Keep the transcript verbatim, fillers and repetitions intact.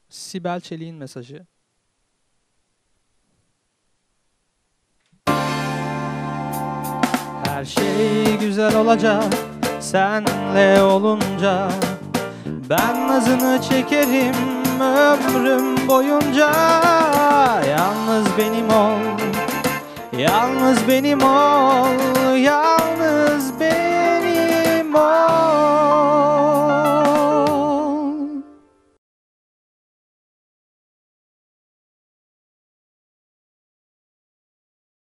Sibel Çelik'in mesajı. Her şey güzel olacak senle olunca. Ben nazını çekerim ömrüm boyunca. Yalnız benim ol, yalnız benim ol, yalnız benim.